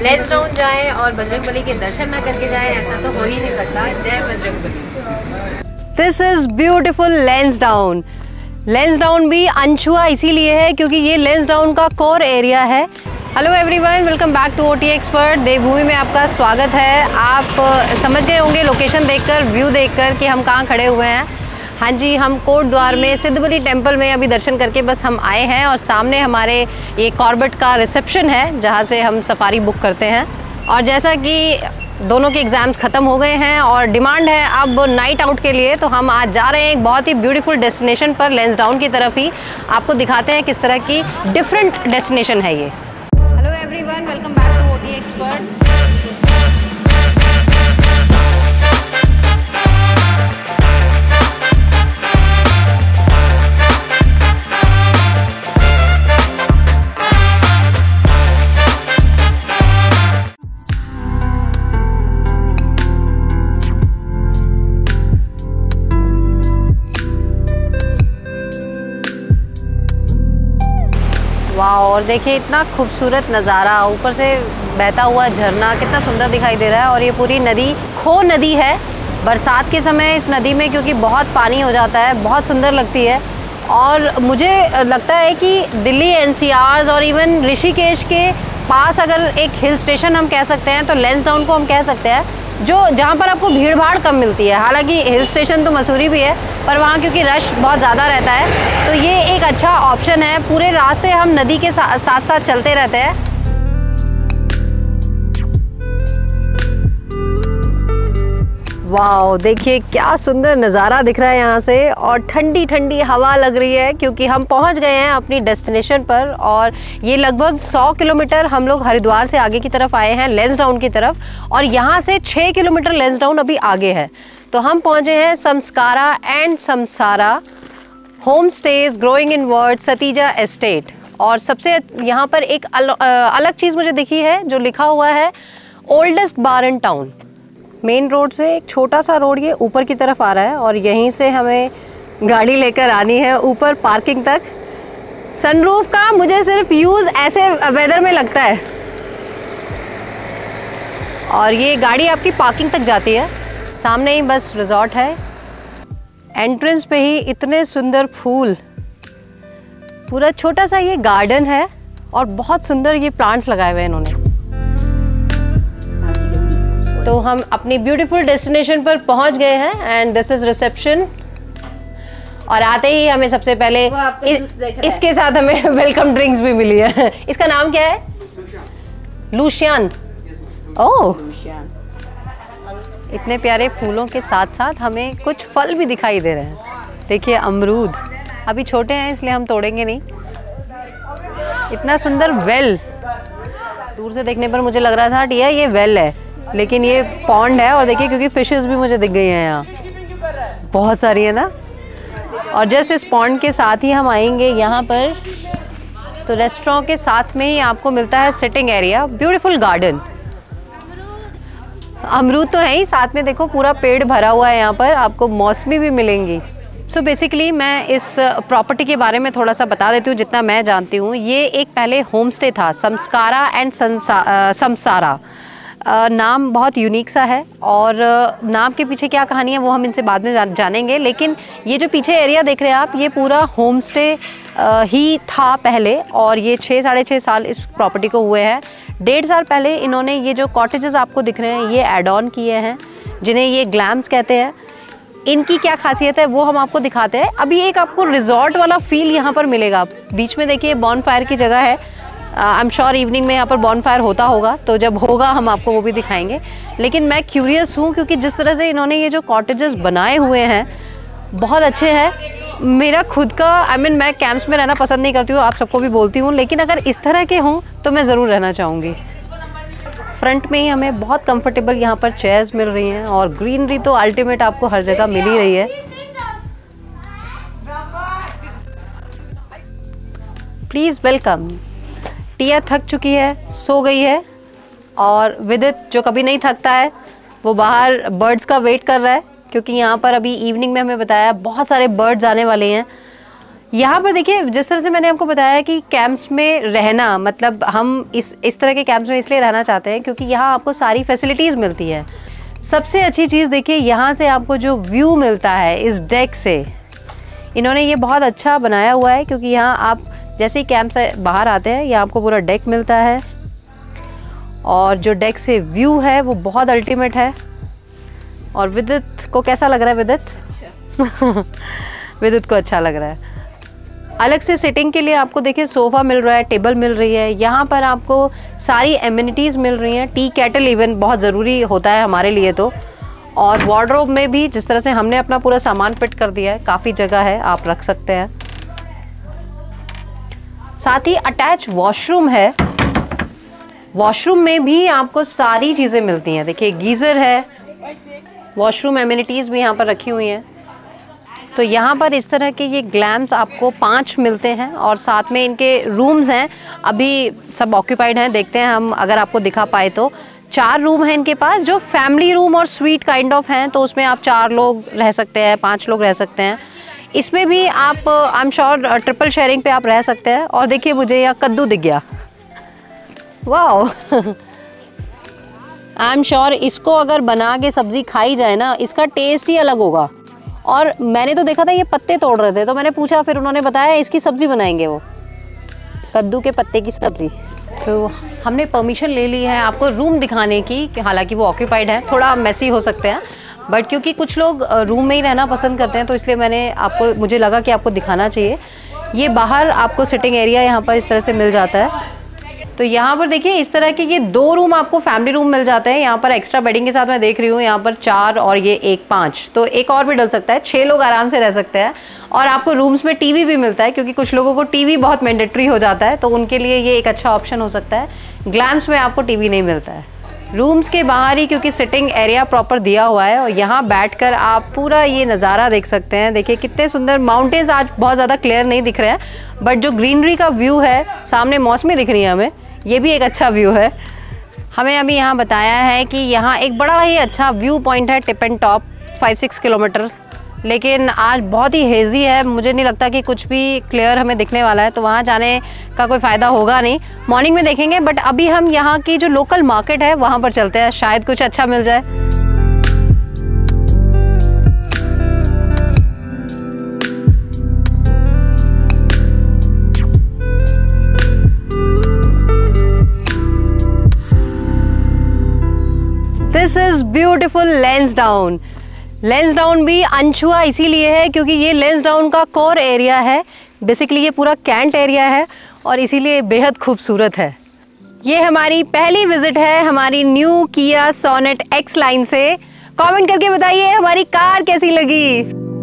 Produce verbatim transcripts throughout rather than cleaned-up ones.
Lansdowne जाएं और बजरंगबली के दर्शन ना करके जाएं, ऐसा तो हो ही नहीं सकता। जय Bajrangbali. This is beautiful Lansdowne. Lansdowne भी अनछुआ इसीलिए है क्योंकि ये लेंसडाउन का कोर एरिया है। Hello everyone, welcome back to OT expert. Devbhoomi में आपका स्वागत है। आप समझ गए होंगे लोकेशन देखकर, व्यू देखकर कि हम कहाँ खड़े हुए हैं। हाँ जी, हम कोट द्वार में सिद्धबली टेम्पल में अभी दर्शन करके बस हम आए हैं और सामने हमारे ये कॉर्बेट का रिसेप्शन है जहाँ से हम सफारी बुक करते हैं। और जैसा कि दोनों के एग्ज़ाम्स ख़त्म हो गए हैं और डिमांड है अब नाइट आउट के लिए, तो हम आज जा रहे हैं एक बहुत ही ब्यूटीफुल डेस्टिनेशन पर, लेंसडाउन की तरफ ही। आपको दिखाते हैं किस तरह की डिफरेंट डेस्टिनेशन है ये। Hello everyone, welcome back to OT expert. वाह, और देखिए इतना खूबसूरत नज़ारा, ऊपर से बहता हुआ झरना कितना सुंदर दिखाई दे रहा है। और ये पूरी नदी खो नदी है। बरसात के समय इस नदी में क्योंकि बहुत पानी हो जाता है, बहुत सुंदर लगती है। और मुझे लगता है कि दिल्ली एनसीआर और इवन ऋषिकेश के पास अगर एक हिल स्टेशन हम कह सकते हैं तो लेंसडाउन को हम कह सकते हैं, जो जहाँ पर आपको भीड़ भाड़ कम मिलती है। हालांकि हिल स्टेशन तो मसूरी भी है, पर वहाँ क्योंकि रश बहुत ज़्यादा रहता है, तो ये एक अच्छा ऑप्शन है। पूरे रास्ते हम नदी के साथ साथ, साथ चलते रहते हैं। वाह, देखिए क्या सुंदर नज़ारा दिख रहा है यहाँ से, और ठंडी ठंडी हवा लग रही है क्योंकि हम पहुँच गए हैं अपनी डेस्टिनेशन पर। और ये लगभग सौ किलोमीटर हम लोग हरिद्वार से आगे की तरफ आए हैं, लेंसडाउन की तरफ। और यहाँ से छः किलोमीटर लेंसडाउन अभी आगे है। तो हम पहुँचे हैं Samskara and Samsara home stay growing in word Satija estate. और सबसे यहाँ पर एक अल, अलग चीज़ मुझे दिखी है, जो लिखा हुआ है oldest bar in town. Main road से एक छोटा सा रोड ये ऊपर की तरफ आ रहा है और यहीं से हमें गाड़ी लेकर आनी है ऊपर पार्किंग तक। सनरूफ का मुझे सिर्फ यूज़ ऐसे वेदर में लगता है। और ये गाड़ी आपकी पार्किंग तक जाती है। सामने ही बस रिजॉर्ट है। एंट्रेंस पे ही इतने सुंदर फूल, पूरा छोटा सा ये गार्डन है और बहुत सुंदर ये प्लांट्स लगाए हुए हैं इन्होंने। तो हम अपनी ब्यूटीफुल डेस्टिनेशन पर पहुंच गए हैं एंड दिस इज रिसेप्शन। और आते ही हमें सबसे पहले इस, इसके साथ हमें वेलकम ड्रिंक्स भी मिली है। इसका नाम क्या है? लूशियान। ओह, इतने प्यारे फूलों के साथ साथ हमें कुछ फल भी दिखाई दे रहे हैं। देखिए अमरूद, अभी छोटे हैं इसलिए हम तोड़ेंगे नहीं। इतना सुंदर वेल, दूर से देखने पर मुझे लग रहा था टिया ये वेल है, लेकिन ये पॉन्ड है। और देखिए क्योंकि फिशेस भी मुझे दिख गई हैं यहाँ, बहुत सारी है ना। और जस्ट इस पॉन्ड के साथ ही हम आएंगे यहाँ पर, तो रेस्टोरेंट के साथ में ही आपको मिलता है सिटिंग एरिया, ब्यूटीफुल गार्डन। अमरूद तो है ही, साथ में देखो पूरा पेड़ भरा हुआ है यहाँ पर, आपको मौसमी भी मिलेंगी। सो so बेसिकली मैं इस प्रॉपर्टी के बारे में थोड़ा सा बता देती हूँ जितना मैं जानती हूँ। ये एक पहले होम स्टे था, समस्कारा एंड समसारा। Uh, नाम बहुत यूनिक सा है और uh, नाम के पीछे क्या कहानी है वो हम इनसे बाद में जान, जानेंगे। लेकिन ये जो पीछे एरिया देख रहे हैं आप, ये पूरा होम स्टे uh, ही था पहले, और ये छः साढ़े छः साल इस प्रॉपर्टी को हुए हैं। डेढ़ साल पहले इन्होंने ये जो कॉटेजेस आपको दिख रहे हैं ये ऐड ऑन किए हैं, जिन्हें ये ग्लैम्स कहते हैं। इनकी क्या खासियत है वो हम आपको दिखाते हैं। अभी एक आपको रिजॉर्ट वाला फील यहाँ पर मिलेगा। बीच में देखिए बॉन फायर की जगह है। आई एम श्योर इवनिंग में यहाँ पर बॉन फायर होता होगा, तो जब होगा हम आपको वो भी दिखाएंगे। लेकिन मैं क्यूरियस हूँ क्योंकि जिस तरह से इन्होंने ये जो कॉटेजेस बनाए हुए हैं बहुत अच्छे हैं। मेरा खुद का आई I मीन mean, मैं कैंप्स में रहना पसंद नहीं करती हूँ, आप सबको भी बोलती हूँ, लेकिन अगर इस तरह के हों तो मैं ज़रूर रहना चाहूँगी। फ्रंट में ही हमें बहुत कंफर्टेबल यहाँ पर चेयर्स मिल रही हैं और ग्रीनरी तो अल्टीमेट आपको हर जगह मिल ही रही है। Please welcome. टिया थक चुकी है, सो गई है, और विदित जो कभी नहीं थकता है वो बाहर बर्ड्स का वेट कर रहा है, क्योंकि यहाँ पर अभी इवनिंग में हमें बताया बहुत सारे बर्ड्स आने वाले हैं। यहाँ पर देखिए, जिस तरह से मैंने आपको बताया कि कैंप्स में रहना, मतलब हम इस इस तरह के कैंप्स में इसलिए रहना चाहते हैं क्योंकि यहाँ आपको सारी फैसिलिटीज़ मिलती हैं। सबसे अच्छी चीज़ देखिए, यहाँ से आपको जो व्यू मिलता है इस डेक से, इन्होंने ये बहुत अच्छा बनाया हुआ है क्योंकि यहाँ आप जैसे ही कैंप से बाहर आते हैं, यहाँ आपको पूरा डेक मिलता है और जो डेक से व्यू है वो बहुत अल्टीमेट है। और विद्युत को कैसा लग रहा है? विद्युत अच्छा। विद्युत को अच्छा लग रहा है। अलग से सिटिंग के लिए आपको देखिए सोफ़ा मिल रहा है, टेबल मिल रही है, यहाँ पर आपको सारी एमिनिटीज़ मिल रही हैं। टी केटल इवन बहुत ज़रूरी होता है हमारे लिए तो। और वार्डरोब में भी जिस तरह से हमने अपना पूरा सामान फिट कर दिया है, काफ़ी जगह है, आप रख सकते हैं। साथ ही अटैच वॉशरूम है। वॉशरूम में भी आपको सारी चीज़ें मिलती हैं। देखिए गीज़र है, वॉशरूम एमिनिटीज़ भी यहाँ पर रखी हुई हैं। तो यहाँ पर इस तरह के ये ग्लैम्स आपको पांच मिलते हैं और साथ में इनके रूम्स हैं। अभी सब ऑक्यूपाइड हैं, देखते हैं हम अगर आपको दिखा पाए तो। चार रूम हैं इनके पास जो फैमिली रूम और स्वीट काइंड ऑफ हैं, तो उसमें आप चार लोग रह सकते हैं, पांच लोग रह सकते हैं। इसमें भी आप I am sure triple sharing पे आप रह सकते हैं। और देखिए मुझे यहाँ कद्दू दिख गया, वाह। आई एम श्योर इसको अगर बना के सब्जी खाई जाए ना, इसका टेस्ट ही अलग होगा। और मैंने तो देखा था ये पत्ते तोड़ रहे थे, तो मैंने पूछा, फिर उन्होंने बताया इसकी सब्ज़ी बनाएंगे, वो कद्दू के पत्ते की सब्ज़ी। तो हमने परमिशन ले ली है आपको रूम दिखाने की, हालांकि वो ऑक्यूपाइड है, थोड़ा मेसी हो सकते हैं, बट क्योंकि कुछ लोग रूम में ही रहना पसंद करते हैं तो इसलिए मैंने आपको मुझे लगा कि आपको दिखाना चाहिए। ये बाहर आपको सिटिंग एरिया यहाँ पर इस तरह से मिल जाता है। तो यहाँ पर देखिए इस तरह के ये दो रूम आपको फैमिली रूम मिल जाते हैं। यहाँ पर एक्स्ट्रा बेडिंग के साथ मैं देख रही हूँ, यहाँ पर चार और ये एक पाँच, तो एक और भी डल सकता है, छः लोग आराम से रह सकते हैं। और आपको रूम्स में टीवी भी मिलता है क्योंकि कुछ लोगों को टीवी बहुत मैंडेटरी हो जाता है, तो उनके लिए ये एक अच्छा ऑप्शन हो सकता है। ग्लैम्स में आपको टीवी नहीं मिलता है। रूम्स के बाहर ही क्योंकि सिटिंग एरिया प्रॉपर दिया हुआ है और यहाँ बैठकर आप पूरा ये नज़ारा देख सकते हैं। देखिए कितने सुंदर माउंटेन्स, आज बहुत ज़्यादा क्लियर नहीं दिख रहे हैं, बट जो ग्रीनरी का व्यू है, सामने मौसमी दिख रही है हमें, ये भी एक अच्छा व्यू है। हमें अभी यहाँ बताया है कि यहाँ एक बड़ा ही अच्छा व्यू पॉइंट है, tip and top, five six kilometre, लेकिन आज बहुत ही हेज़ी है, मुझे नहीं लगता कि कुछ भी क्लियर हमें दिखने वाला है, तो वहाँ जाने का कोई फ़ायदा होगा नहीं, मॉर्निंग में देखेंगे। बट अभी हम यहाँ की जो लोकल मार्केट है वहाँ पर चलते हैं, शायद कुछ अच्छा मिल जाए। This is beautiful Lansdowne. Lansdowne भी अनछुआ इसीलिए है क्योंकि ये लैंसडाउन का कोर एरिया है, बेसिकली ये पूरा कैंट एरिया है और इसीलिए बेहद खूबसूरत है। ये हमारी पहली विजिट है हमारी new Kia Sonet X line से। कमेंट करके बताइए हमारी कार कैसी लगी।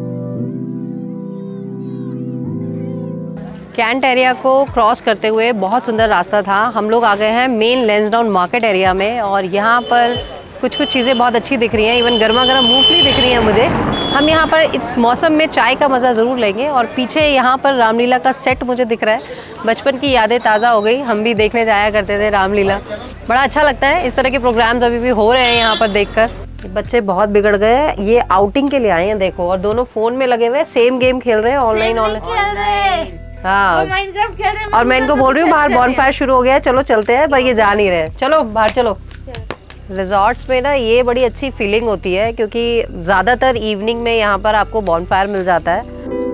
कैंट एरिया को क्रॉस करते हुए बहुत सुंदर रास्ता था। हम लोग आ गए हैं मेन लैंसडाउन मार्केट एरिया में और यहाँ पर कुछ कुछ चीज़ें बहुत अच्छी दिख रही हैं, इवन गर्मा गर्म मूंगफली दिख रही है मुझे। हम यहाँ पर इस मौसम में चाय का मज़ा ज़रूर लेंगे। और पीछे यहाँ पर रामलीला का सेट मुझे दिख रहा है, बचपन की यादें ताज़ा हो गई, हम भी देखने जाया करते थे रामलीला, बड़ा अच्छा लगता है। इस तरह के प्रोग्राम्स अभी भी हो रहे हैं यहाँ पर देखकर। बच्चे बहुत बिगड़ गए हैं, ये आउटिंग के लिए आए हैं देखो, और दोनों फ़ोन में लगे हुए हैं, सेम गेम खेल रहे हैं, ऑनलाइन ऑनलाइन। हाँ, और मैं इनको बोल रही हूँ बाहर बॉनफायर शुरू हो गया है, चलो चलते हैं, पर ये जा नहीं रहे। चलो बाहर चलो। रिजॉर्ट्स में ना ये बड़ी अच्छी फीलिंग होती है क्योंकि ज़्यादातर इवनिंग में यहाँ पर आपको बॉनफायर मिल जाता है।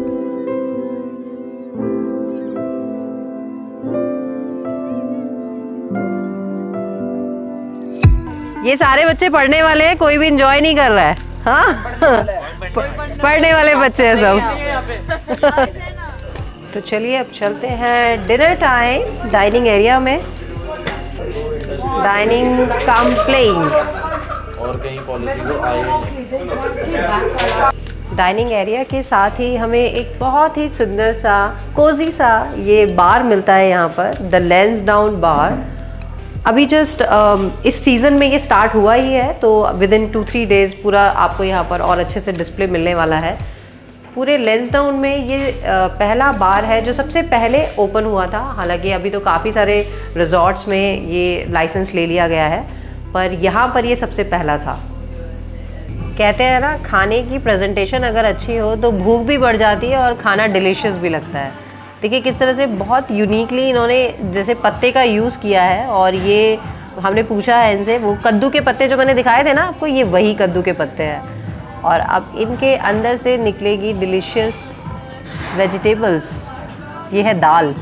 ये सारे बच्चे पढ़ने वाले हैं, कोई भी एंजॉय नहीं कर रहा है। हाँ, पढ़ने वाले बच्चे हैं सब। तो चलिए अब चलते हैं डिनर टाइम, डाइनिंग एरिया में, डाइनिंग कम प्लेइंग। और कहीं पॉलिसी को आए डाइनिंग एरिया के साथ ही हमें एक बहुत ही सुंदर सा कोजी सा ये बार मिलता है यहाँ पर, द लैंसडाउन बार। अभी जस्ट इस सीज़न में ये स्टार्ट हुआ ही है, तो within two three days पूरा आपको यहाँ पर और अच्छे से डिस्प्ले मिलने वाला है। पूरे लैंसडाउन में ये पहला बार है जो सबसे पहले ओपन हुआ था। हालांकि अभी तो काफ़ी सारे रिजॉर्ट्स में ये लाइसेंस ले लिया गया है, पर यहाँ पर ये सबसे पहला था। कहते हैं ना, खाने की प्रेजेंटेशन अगर अच्छी हो तो भूख भी बढ़ जाती है और खाना डिलीशियस भी लगता है। देखिए किस तरह से बहुत यूनिकली इन्होंने जैसे पत्ते का यूज़ किया है, और ये हमने पूछा है इनसे, वो कद्दू के पत्ते जो मैंने दिखाए थे ना आपको, ये वही कद्दू के पत्ते हैं। और अब इनके अंदर से निकलेगी डिलीशियस वेजिटेबल्स। ये है दाल,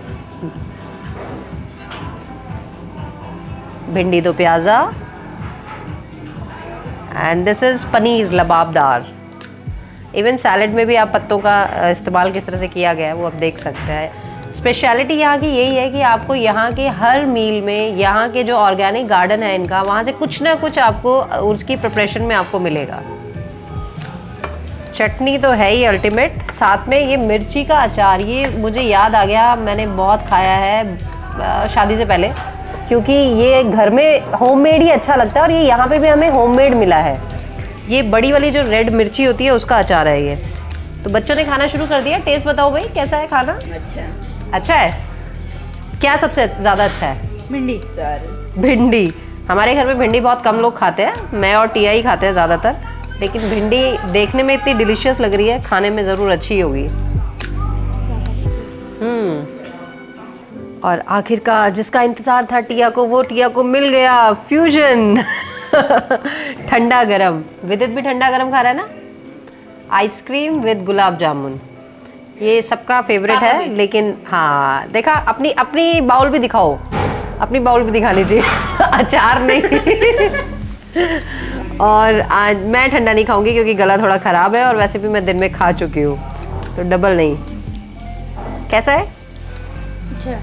भिंडी दो प्याज़ा, and this is paneer lababdar. Even salad में भी आप पत्तों का इस्तेमाल किस तरह से किया गया है वो आप देख सकते हैं। स्पेशलिटी यहाँ की यही है कि आपको यहाँ के हर मील में, यहाँ के जो ऑर्गेनिक गार्डन है इनका, वहाँ से कुछ ना कुछ आपको उसकी प्रिपरेशन में आपको मिलेगा। चटनी तो है ही अल्टीमेट, साथ में ये मिर्ची का अचार, ये मुझे याद आ गया, मैंने बहुत खाया है शादी से पहले, क्योंकि ये घर में होममेड ही अच्छा लगता है, और ये यहाँ पे भी हमें होममेड मिला है। ये बड़ी वाली जो रेड मिर्ची होती है उसका अचार है ये। तो बच्चों ने खाना शुरू कर दिया। टेस्ट बताओ भाई कैसा है खाना? अच्छा अच्छा है। क्या सबसे ज़्यादा अच्छा है? भिंडी। भिंडी। हमारे घर में भिंडी बहुत कम लोग खाते हैं, मैं और टिया ही खाते हैं ज़्यादातर, लेकिन भिंडी देखने में इतनी डिलीशियस लग रही है, खाने में ज़रूर अच्छी होगी। हम्म और आखिरकार जिसका इंतज़ार था टिया को, वो टिया को मिल गया, फ्यूजन। ठंडा गरम। विदित भी ठंडा गरम खा रहा है ना? आइसक्रीम विद गुलाब जामुन, ये सबका फेवरेट है। लेकिन हाँ देखा, अपनी अपनी बाउल भी दिखाओ, अपनी बाउल भी दिखानी चाहिए। अचार नहीं। और आज मैं ठंडा नहीं खाऊंगी क्योंकि गला थोड़ा ख़राब है, और वैसे भी मैं दिन में खा चुकी हूँ, तो डबल नहीं। कैसा है? अच्छा।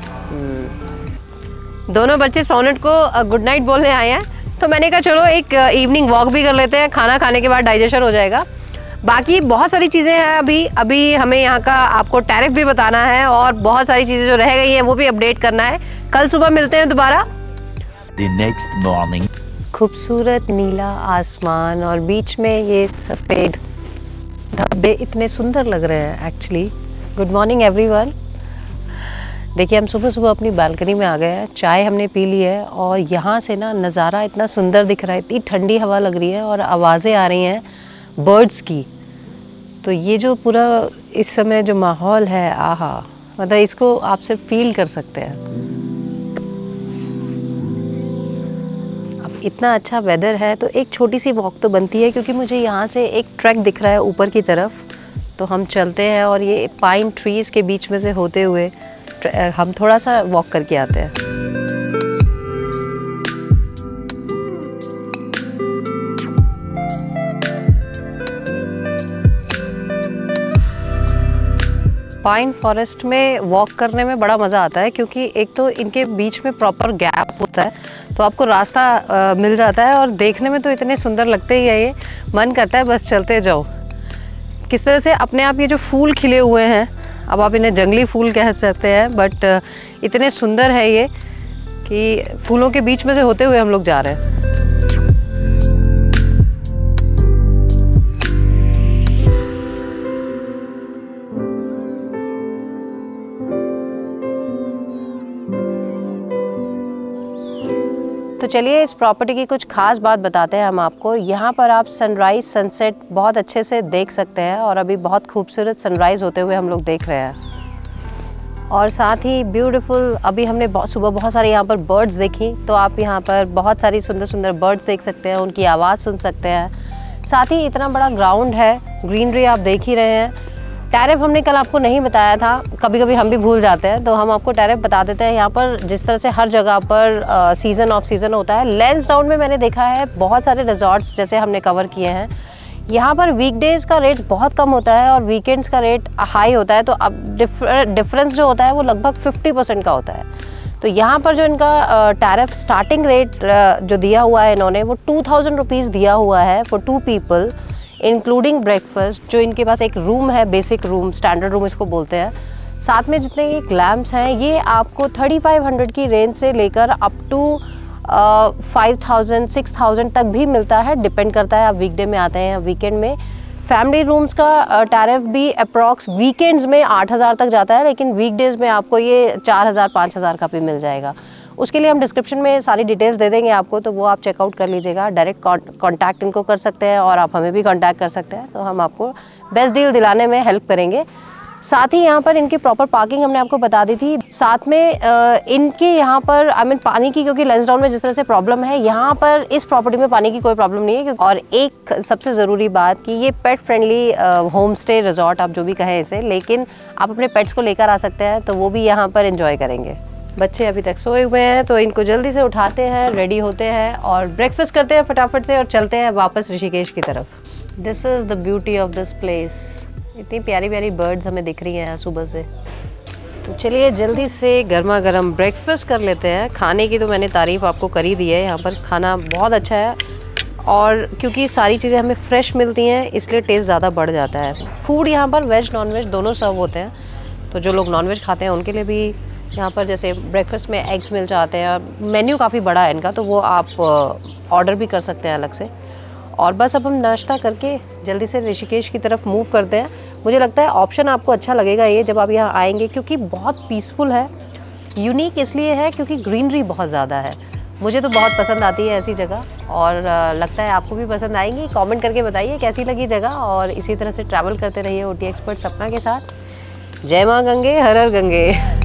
दोनों बच्चे सोनेट को गुड नाइट बोलने आए हैं, तो मैंने कहा चलो एक इवनिंग वॉक भी कर लेते हैं, खाना खाने के बाद डाइजेशन हो जाएगा। बाकी बहुत सारी चीज़ें हैं, अभी अभी हमें यहाँ का आपको टैरिफ भी बताना है, और बहुत सारी चीज़ें जो रह गई हैं वो भी अपडेट करना है। कल सुबह मिलते हैं दोबारा। The next morning. खूबसूरत नीला आसमान और बीच में ये सफ़ेद धब्बे इतने सुंदर लग रहे हैं एक्चुअली। Good morning everyone. देखिए हम सुबह सुबह अपनी बालकनी में आ गए हैं, चाय हमने पी ली है, और यहाँ से ना नज़ारा इतना सुंदर दिख रहा है, इतनी ठंडी हवा लग रही है, और आवाज़ें आ रही हैं बर्ड्स की। तो ये जो पूरा इस समय जो माहौल है, आहा, मतलब इसको आप सिर्फ फील कर सकते हैं। अब इतना अच्छा वेदर है तो एक छोटी सी वॉक तो बनती है, क्योंकि मुझे यहाँ से एक ट्रैक दिख रहा है ऊपर की तरफ, तो हम चलते हैं और ये पाइन ट्रीज़ के बीच में से होते हुए हम थोड़ा सा वॉक करके आते हैं। पाइन फॉरेस्ट में वॉक करने में बड़ा मज़ा आता है, क्योंकि एक तो इनके बीच में प्रॉपर गैप होता है, तो आपको रास्ता आ, मिल जाता है, और देखने में तो इतने सुंदर लगते ही है, ये मन करता है बस चलते जाओ। किस तरह से अपने आप ये जो फूल खिले हुए हैं, अब आप इन्हें जंगली फूल कह सकते हैं, बट इतने सुंदर है ये कि फूलों के बीच में से होते हुए हम लोग जा रहे हैं। तो चलिए इस प्रॉपर्टी की कुछ खास बात बताते हैं हम आपको। यहाँ पर आप सनराइज़ सनसेट बहुत अच्छे से देख सकते हैं, और अभी बहुत खूबसूरत सनराइज़ होते हुए हम लोग देख रहे हैं। और साथ ही ब्यूटीफुल, अभी हमने बहुत सुबह बहुत सारे यहाँ पर बर्ड्स देखी, तो आप यहाँ पर बहुत सारी सुंदर सुंदर बर्ड्स देख सकते हैं, उनकी आवाज़ सुन सकते हैं। साथ ही इतना बड़ा ग्राउंड है, ग्रीनरी आप देख ही रहे हैं। टैरिफ हमने कल आपको नहीं बताया था, कभी कभी हम भी भूल जाते हैं, तो हम आपको टैरिफ बता देते हैं। यहाँ पर जिस तरह से हर जगह पर सीज़न ऑफ सीज़न होता है, लैंसडाउन में मैंने देखा है बहुत सारे रिजॉर्ट्स जैसे हमने कवर किए हैं, यहाँ पर वीकडेज़ का रेट बहुत कम होता है और वीकेंड्स का रेट हाई होता है, तो अब डिफरेंस जो होता है वो लगभग फिफ्टी परसेंट का होता है। तो यहाँ पर जो इनका टैरिफ स्टार्टिंग रेट जो दिया हुआ है इन्होंने, वो टू थाउजेंड रुपीज़ दिया हुआ है for two people, including breakfast. जो इनके पास एक रूम है, बेसिक रूम, स्टैंडर्ड रूम इसको बोलते हैं, साथ में जितने ये लैम्प्स हैं ये आपको थर्टी फाइव हंड्रेड की रेंज से लेकर up to five thousand six thousand तक भी मिलता है, डिपेंड करता है आप वीकडे में आते हैं या वीकेंड में। फैमिली रूम्स का टैरिफ भी अप्रॉक्स वीकेंड्स में आठ हज़ार तक जाता है, लेकिन वीकडेज़ में आपको ये चार हज़ार पाँच हज़ार का भी मिल जाएगा। उसके लिए हम डिस्क्रिप्शन में सारी डिटेल्स दे देंगे आपको, तो वो आप चेकआउट कर लीजिएगा। डायरेक्ट कॉन्टैक्ट इनको कर सकते हैं और आप हमें भी कॉन्टैक्ट कर सकते हैं, तो हम आपको बेस्ट डील दिलाने में हेल्प करेंगे। साथ ही यहाँ पर इनकी प्रॉपर पार्किंग हमने आपको बता दी थी। साथ में आ, इनके यहाँ पर आई मीन पानी की, क्योंकि लैंसडाउन में जिस तरह से प्रॉब्लम है, यहाँ पर इस प्रॉपर्टी में पानी की कोई प्रॉब्लम नहीं है। और एक सबसे ज़रूरी बात कि ये pet friendly home stay resort, आप जो भी कहें इसे, लेकिन आप अपने पेट्स को लेकर आ सकते हैं, तो वो भी यहाँ पर इंजॉय करेंगे। बच्चे अभी तक सोए हुए हैं, तो इनको जल्दी से उठाते हैं, रेडी होते हैं और ब्रेकफास्ट करते हैं फटाफट से और चलते हैं वापस ऋषिकेश की तरफ। This is the beauty of this place. इतनी प्यारी प्यारी बर्ड्स हमें दिख रही हैं सुबह से। तो चलिए जल्दी से गर्मा गर्म ब्रेकफास्ट कर लेते हैं। खाने की तो मैंने तारीफ़ आपको कर ही दी है, यहाँ पर खाना बहुत अच्छा है और क्योंकि सारी चीज़ें हमें फ्रेश मिलती हैं इसलिए टेस्ट ज़्यादा बढ़ जाता है। फूड यहाँ पर वेज नॉन वेज दोनों सर्व होते हैं, तो जो लोग नॉन वेज खाते हैं उनके लिए भी यहाँ पर जैसे ब्रेकफास्ट में एग्स मिल जाते हैं। मेन्यू काफ़ी बड़ा है इनका, तो वो आप ऑर्डर भी कर सकते हैं अलग से। और बस अब हम नाश्ता करके जल्दी से ऋषिकेश की तरफ मूव करते हैं। मुझे लगता है ऑप्शन आपको अच्छा लगेगा ये जब आप यहाँ आएंगे, क्योंकि बहुत पीसफुल है। यूनिक इसलिए है क्योंकि ग्रीनरी बहुत ज़्यादा है। मुझे तो बहुत पसंद आती है ऐसी जगह और लगता है आपको भी पसंद आएंगी। कमेंट करके बताइए कैसी लगी जगह, और इसी तरह से ट्रैवल करते रहिए ओटी एक्सपर्ट सपना के साथ। जय माँ गंगे, हर हर गंगे।